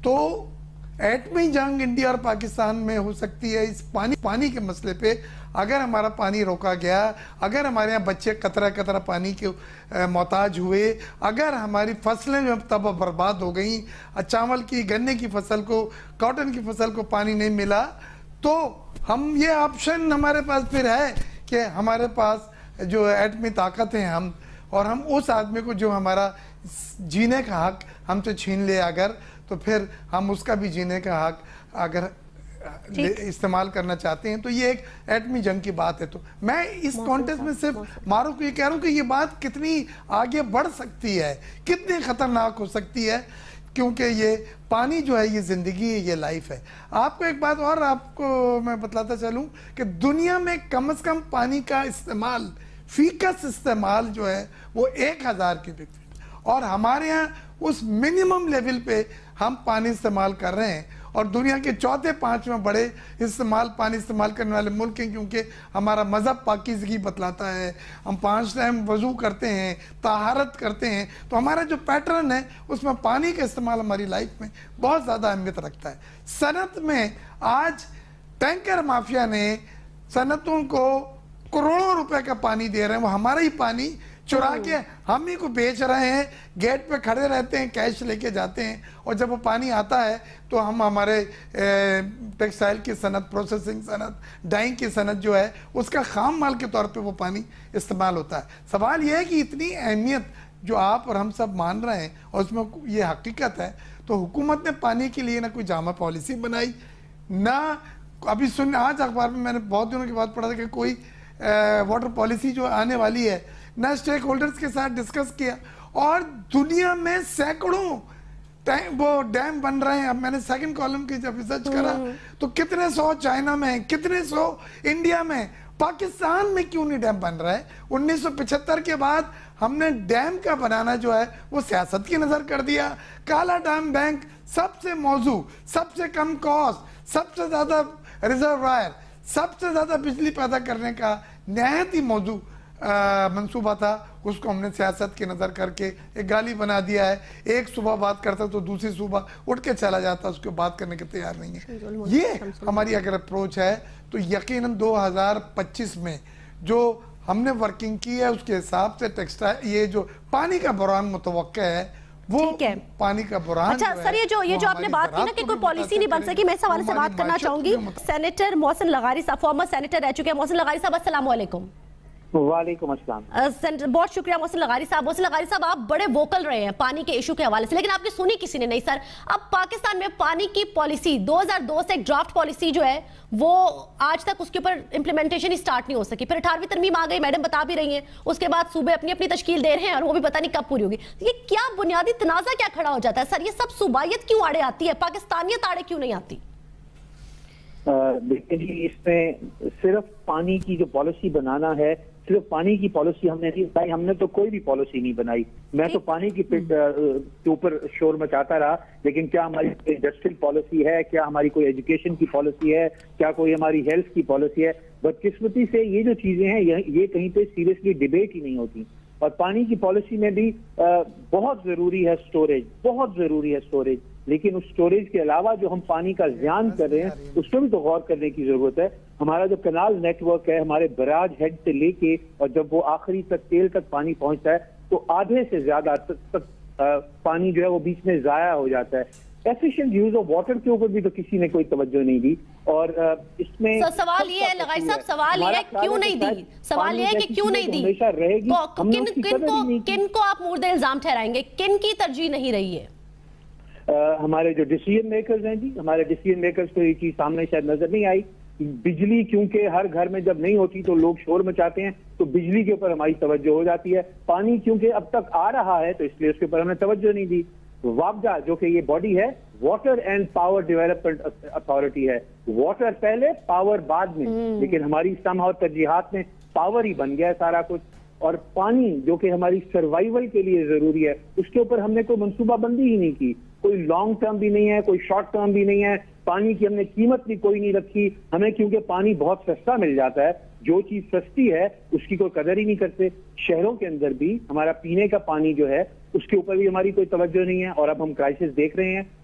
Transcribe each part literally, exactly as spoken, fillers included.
तो एटमी जंग इंडिया और पाकिस्तान में हो सकती है इस पानी पानी के मसले पे। अगर हमारा पानी रोका गया, अगर हमारे यहाँ बच्चे कतरा कतरा पानी के मोहताज हुए, अगर हमारी फसलें जो तब बर्बाद हो गई, चावल की, गन्ने की फसल को, कॉटन की फसल को पानी नहीं मिला, तो हम ये ऑप्शन हमारे पास फिर है कि हमारे पास जो एटमी ताकत है हम, और हम उस आदमी को जो हमारा जीने का हक हमसे छीन ले अगर, तो फिर हम उसका भी जीने का हक अगर इस्तेमाल करना चाहते हैं, तो ये एक एटमी जंग की बात है। तो मैं इस कॉन्टेक्स्ट में सिर्फ मारूफ को ये कह रहा हूँ कि ये बात कितनी आगे बढ़ सकती है, कितनी खतरनाक हो सकती है, क्योंकि ये पानी जो है ये जिंदगी है, ये लाइफ है। आपको एक बात और आपको मैं बतलाता चलूं कि दुनिया में कम से कम पानी का इस्तेमाल, फीकस इस्तेमाल जो है वो एक हजार क्यूबिक फीट, और हमारे यहाँ उस मिनिमम लेवल पे हम पानी इस्तेमाल कर रहे हैं, और दुनिया के चौथे पांचवें बड़े इस्तेमाल पानी इस्तेमाल करने वाले मुल्क हैं, क्योंकि हमारा मज़हब पाकीज़गी बतलाता है, हम पांच टाइम वज़ू करते हैं, तहारत करते हैं, तो हमारा जो पैटर्न है उसमें पानी का इस्तेमाल हमारी लाइफ में बहुत ज़्यादा अहमियत रखता है। सनत में आज टैंकर माफिया ने सनतों को करोड़ों रुपए का पानी दे रहे हैं, वो हमारा ही पानी चुरा के हम ही को बेच रहे हैं, गेट पे खड़े रहते हैं, कैश लेके जाते हैं, और जब वो पानी आता है तो हम हमारे टेक्सटाइल की सनत, प्रोसेसिंग सनत, डाइंग की सनत जो है उसका खाम माल के तौर पे वो पानी इस्तेमाल होता है। सवाल ये है कि इतनी अहमियत जो आप और हम सब मान रहे हैं और उसमें ये हकीकत है, तो हुकूमत ने पानी के लिए ना कोई जामा पॉलिसी बनाई, ना अभी सुन आज अखबार में मैंने बहुत दिनों के बाद पढ़ा था कि कोई वाटर पॉलिसी जो आने वाली है ना स्टेक होल्डर्स के साथ डिस्कस किया, और दुनिया में सैकड़ों वो डैम बन रहे हैं। अब मैंने सेकंड कॉलम की जब रिसर्च करा तो कितने सौ चाइना में, कितने सौ इंडिया में, पाकिस्तान में क्यों नहीं डैम बन रहा है? उन्नीस सौ पचहत्तर के बाद हमने डैम का बनाना जो है वो सियासत की नजर कर दिया। काला डैम बैंक सबसे मौजू, सबसे कम कॉस्ट, सबसे ज्यादा रिजर्वायर, सबसे ज्यादा बिजली पैदा करने का नहायत ही मौजू मंसूबा था, उसको हमने सियासत की नज़र करके एक गाली बना दिया है। एक सुबह बात करता तो दूसरी सुबह उठ के चला जाता, उसको बात करने के तैयार नहीं है। ये हमारी अगर अप्रोच है तो यकीनन दो हज़ार पच्चीस में जो हमने वर्किंग की है उसके हिसाब से टेक्सटाइल ये जो पानी का बुरान मुतवक्का है वो पानी का बुरान। अच्छा सर, ये जो ये जो आपने बात की ना कि कोई पॉलिसी नहीं बन सकी, मैं इस हवाले से बात करना चाहूंगी। सेनेटर मोहसिन लगारी साहब, फॉर्मर सेनेटर रह चुके हैं। मोहसिन लगारी साहब अस्सलाम वालेकुम। वालेकुम अस्सलाम। बहुत शुक्रिया मोहसिन लगारी साहब। मोहसिन लगारी साहब, आप बड़े वोकल रहे हैं पानी के इशू के हवाले से, लेकिन आपने सुनी किसी ने नहीं सर। अब पाकिस्तान में पानी की पॉलिसी दो हज़ार दो से एक ड्राफ्ट पॉलिसी जो है वो आज तक उसके ऊपर इंप्लीमेंटेशन ही स्टार्ट नहीं हो सकी। फिर अठारहवीं तरमीम आ गई, मैडम बता भी रही हैं, उसके बाद सूबे अपनी अपनी तश्कील दे रहे हैं और वो भी पता नहीं कब पूरी होगी। ये क्या बुनियादी तनाजा क्या खड़ा हो जाता है सर? ये सब सूबायत क्यों आड़े आती है, पाकिस्तानियत आड़े क्यों नहीं आती? देखिए, इसमें सिर्फ पानी की जो पॉलिसी बनाना है, सिर्फ पानी की पॉलिसी हमने नहीं बनाई, हमने तो कोई भी पॉलिसी नहीं बनाई। मैं तो पानी की के ऊपर शोर मचाता रहा, लेकिन क्या हमारी इंडस्ट्रियल पॉलिसी है, क्या हमारी कोई एजुकेशन की पॉलिसी है, क्या कोई हमारी हेल्थ की पॉलिसी है? बदकिस्मती से ये जो चीजें हैं ये कहीं पे सीरियसली डिबेट ही नहीं होती। और पानी की पॉलिसी में भी बहुत जरूरी है स्टोरेज, बहुत जरूरी है स्टोरेज, लेकिन उस स्टोरेज के अलावा जो हम पानी का ज़ियान कर रहे हैं उस पर भी तो गौर करने की जरूरत है। हमारा जो कनाल नेटवर्क है, हमारे बराज हेड से लेके और जब वो आखिरी तक तेल तक पानी पहुंचता है तो आधे से ज्यादा तक, तक आ, पानी जो है वो बीच में जाया हो जाता है। एफिशिएंट यूज ऑफ वाटर के ऊपर भी तो किसी ने कोई तवज्जो नहीं दी। और इसमें so, सवाल ये है लगाई साहब, सवाल ये है क्यों नहीं दी, सवाल ये है कि क्यों नहीं दी, हमेशा रहेगी। किन किन को किन को आप मुर्दे इल्जाम ठहराएंगे, किन की तरजीह नहीं रही है? Uh, हमारे जो डिसीजन मेकर्स हैं जी, हमारे डिसीजन मेकर्स को ये चीज सामने शायद नजर नहीं आई। बिजली क्योंकि हर घर में जब नहीं होती तो लोग शोर मचाते हैं, तो बिजली के ऊपर हमारी तवज्जो हो जाती है। पानी क्योंकि अब तक आ रहा है तो इसलिए उसके ऊपर हमने तवज्जो नहीं दी। वापजा जो कि ये बॉडी है, water and power development authority है, वाटर पहले पावर बाद में, लेकिन हमारी समहाउ तरजीहात में पावर ही बन गया है सारा कुछ। और पानी जो कि हमारी सर्वाइवल के लिए जरूरी है उसके ऊपर हमने कोई मनसूबाबंदी ही नहीं की, कोई लॉन्ग टर्म भी नहीं है, कोई शॉर्ट टर्म भी नहीं है। पानी की हमने कीमत भी कोई नहीं रखी। हमें क्योंकि पानी बहुत सस्ता मिल जाता है, जो चीज सस्ती है उसकी कोई कदर ही नहीं करते। शहरों के अंदर भी हमारा पीने का पानी जो है उसके ऊपर भी हमारी कोई तवज्जो नहीं है। और अब हम क्राइसिस देख रहे हैं,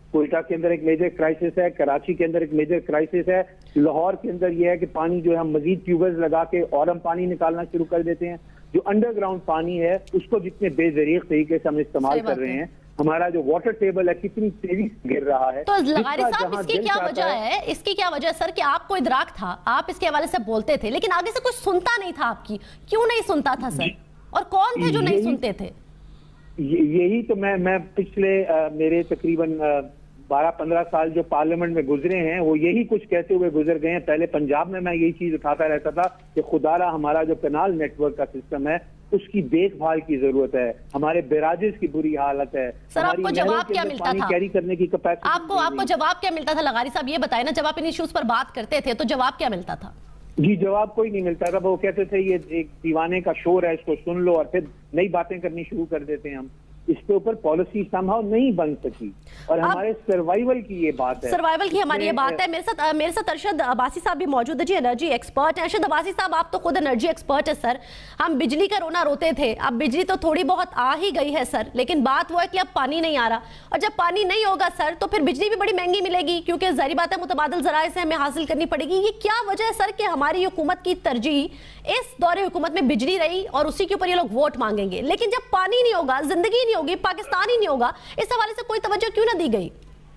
कोयटा के अंदर एक मेजर क्राइसिस है, कराची के अंदर एक मेजर क्राइसिस है, लाहौर के अंदर यह है कि पानी जो है हम मजीद ट्यूबवेल्स लगा के और हम पानी निकालना शुरू कर देते हैं। जो अंडरग्राउंड पानी है उसको जितने बेजरीक तरीके से हम इस्तेमाल कर रहे हैं, हमारा जो वाटर टेबल है कितनी तेजी से गिर रहा है। तो लगारी साहब, इसकी क्या वजह है? इसकी क्या वजह सर कि आपको इदराक था, आप इसके हवाले से बोलते थे, लेकिन आगे से कुछ सुनता नहीं था आपकी, क्यों नहीं सुनता था सर? और कौन थे जो नहीं सुनते थे? यही तो मैं मैं पिछले आ, मेरे तकरीबन बारह पंद्रह साल जो पार्लियामेंट में गुजरे हैं वो यही कुछ कहते हुए गुजर गए हैं। पहले पंजाब में मैं यही चीज उठाता रहता था कि खुदारा हमारा जो कैनाल नेटवर्क का सिस्टम है उसकी देखभाल की जरूरत है, हमारे बैराजेस की बुरी हालत है। सर आपको जवाब क्या मिलता था? कैरी करने की कैपेसिटी आपको आपको जवाब क्या मिलता था लगारी साहब, ये बताए ना, जब आप इन इश्यूज पर बात करते थे तो जवाब क्या मिलता था? जी जवाब कोई नहीं मिलता था। वो कहते थे ये एक दीवाने का शोर है, इसको सुन लो, और फिर नई बातें करनी शुरू कर देते हैं हम। इसके ऊपर पॉलिसी संभव नहीं बन सकी और हमारे सर्वाइवल की ये बात है, सर्वाइवल की हमारी ये बात है। मेरे साथ मेरे साथ अरशद अब्बासी साहब भी मौजूद है जी, एनर्जी एक्सपर्ट है। अरशद अब्बासी साहब, आप तो खुद एनर्जी एक्सपर्ट है सर। हम बिजली का रोना रोते थे, अब बिजली तो थोड़ी बहुत आ ही गई है सर, लेकिन बात वो है कि अब पानी नहीं आ रहा, और जब पानी नहीं होगा सर तो फिर बिजली भी बड़ी महंगी मिलेगी, क्योंकि जाहिर बात है मुतबादिल ज़राए से हमें हासिल करनी पड़ेगी। ये क्या वजह है सर कि हमारी हुकूमत की तरजीह इस दौरे हुकूमत में बिजली रही और उसी के ऊपर ये लोग वोट मांगेंगे, लेकिन जब पानी नहीं होगा, जिंदगी नहीं होगी, पाकिस्तान ही नहीं होगा, इस हवाले से कोई तवज्जो क्यों ना दी गई?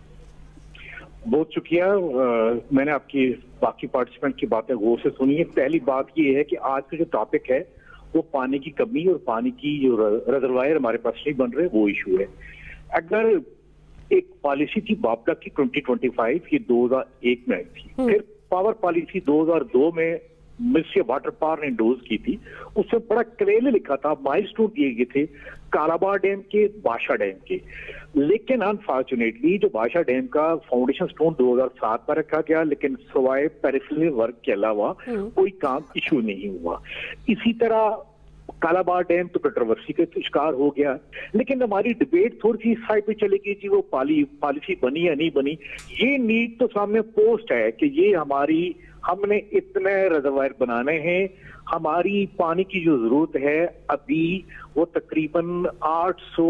बहुत शुक्रिया। मैंने आपकी बाकी पार्टिसिपेंट की बातें गौर से सुनी है। पहली बात ये है कि आज का जो टॉपिक है वो पानी की कमी और पानी की जो रिजर्वायर हमारे पास नहीं बन रहे, वो इशू है। अगर एक पॉलिसी थी बापडा की ट्वेंटी ट्वेंटी फाइव, ये दो हज़ार एक में आई थी, फिर पावर पॉलिसी दो हज़ार दो में मिनिस्ट्री ऑफ वाटर पावर ने इंडोज की थी। उसमें बड़ा क्लियरली लिखा था, माइलस्टोन दिए गए थे कालाबाड़ डैम के, बादशाह डैम के, लेकिन अनफॉर्चुनेटली जो बादशाह डैम का फाउंडेशन स्टोन दो हज़ार सात पर रखा गया, लेकिन सिवाय पेरिफेरल वर्क के अलावा कोई काम इशू नहीं हुआ। इसी तरह कालाबाड़ डैम तो कंट्रोवर्सी का शिकार हो गया, लेकिन हमारी डिबेट थोड़ी सी साइड पे चली गई जी, वो पॉली पॉलिसी बनी या नहीं बनी। ये नीड तो सामने पोस्ट है कि ये हमारी हमने इतने रिजर्वायर बनाने हैं, हमारी पानी की जो जरूरत है अभी वो तकरीबन आठ सौ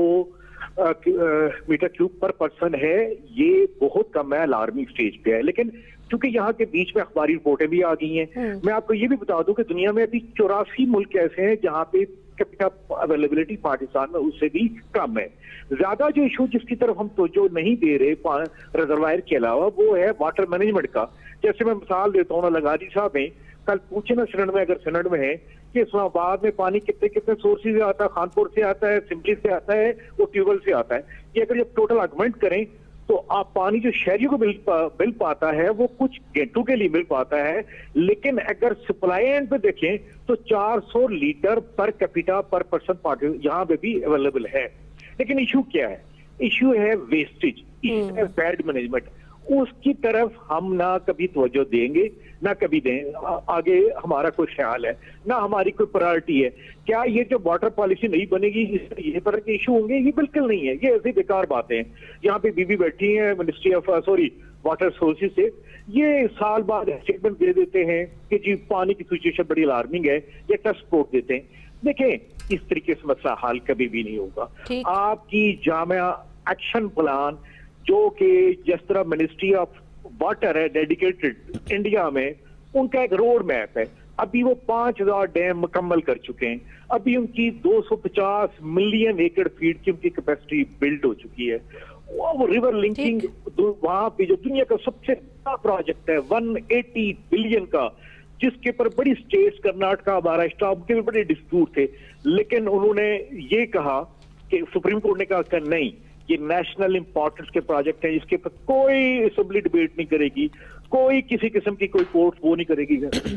मीटर क्यूब पर पर्सन है। ये बहुत कम है, अलार्मिंग स्टेज पे है। लेकिन क्योंकि यहाँ के बीच में अखबारी रिपोर्टें भी आ गई हैं, मैं आपको ये भी बता दूं कि दुनिया में अभी चौरासी मुल्क ऐसे हैं जहाँ पे अवेलेबिलिटी पाकिस्तान में उससे भी कम है। ज्यादा जो इशू जिसकी तरफ हम तो जो नहीं दे रहे रिजर्वायर के अलावा, वो है वाटर मैनेजमेंट का। जैसे मैं मिसाल देता हूँ ना, लगारी साहब हैं, कल पूछे ना सिनेट में, अगर सिनेट में है कि इस्लामाबाद में पानी कितने कितने सोर्सेज से आता है, खानपुर से आता है, सिमली से आता है, वो ट्यूबवेल से आता है, ये अगर जब टोटल आर्गुमेंट करें तो आप पानी जो शहरियों को मिल पा, मिल पाता है वो कुछ घंटों के लिए मिल पाता है, लेकिन अगर सप्लाई एंड पे देखें तो चार सौ लीटर पर कैपिटा पर पर्सन यहाँ पे भी अवेलेबल है। लेकिन इशू क्या है? इशू है वेस्टेज, इशू है बैड मैनेजमेंट। उसकी तरफ हम ना कभी तवज्जो देंगे ना कभी दें, आगे हमारा कोई ख्याल है ना हमारी कोई प्रायोरिटी है। क्या ये जो वाटर पॉलिसी नहीं बनेगी इससे ये तरह के इशू होंगे? ये बिल्कुल नहीं है, ये ऐसी बेकार बातें हैं। यहाँ पे बीबी बैठी हैं ministry of sorry water sources से, ये साल बाद स्टेटमेंट दे देते हैं कि जी पानी की सिचुएशन बड़ी अलार्मिंग है, ये टेस्ट रिपोर्ट देते हैं। देखें, इस तरीके से मसला हल कभी भी नहीं होगा। आपकी जामिया एक्शन प्लान जो कि जिस तरह मिनिस्ट्री ऑफ वाटर है डेडिकेटेड इंडिया में, उनका एक रोड मैप है। अभी वो पांच हजार डैम मुकम्मल कर चुके हैं, अभी उनकी दो सौ पचास मिलियन एकड़ फीट की उनकी कैपेसिटी बिल्ड हो चुकी है। वो रिवर लिंकिंग वहां पे जो दुनिया का सबसे बड़ा प्रोजेक्ट है एक सौ अस्सी बिलियन का, जिसके ऊपर बड़ी स्टेट्स कर्नाटका, महाराष्ट्र, उनके भी बड़े डिस्प्यूट थे, लेकिन उन्होंने ये कहा कि सुप्रीम कोर्ट ने कहा कि नहीं, ये नेशनल इंपॉर्टेंस के प्रोजेक्ट हैं, जिसके ऊपर कोई असेंबली डिबेट नहीं करेगी, कोई किसी किस्म की कोई कोर्ट वो नहीं करेगी।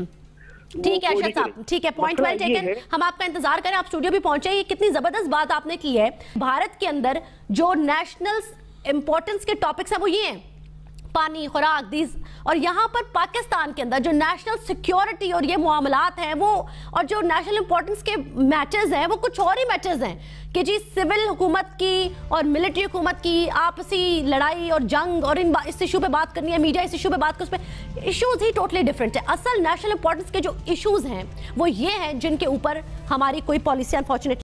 ठीक है अरशद साहब, ठीक है, पॉइंट वेल टेकन। हम आपका इंतजार करें, आप स्टूडियो भी पहुंचे। ये कितनी जबरदस्त बात आपने की है। भारत के अंदर जो नेशनल इंपॉर्टेंस के टॉपिक्स हैं वो ये हैं, पानी, खुराक, दीज, और यहाँ पर पाकिस्तान के अंदर जो नेशनल सिक्योरिटी और ये मामलात हैं वो, और जो नेशनल इंपॉर्टेंस के मैचेस हैं वो कुछ और ही मैचेस हैं कि जी सिविल हुकूमत की और मिलिट्री हुकूमत की आपसी लड़ाई और जंग, और इन इस इशू पे बात करनी है, मीडिया इस इशू पे बात कर, उसमें इश्यूज ही टोटली डिफरेंट है। असल नेशनल इंपॉर्टेंस के जो इश्यूज हैं वो ये हैं जिनके ऊपर हमारी कोई पॉलिसी अनफॉर्चुनेटली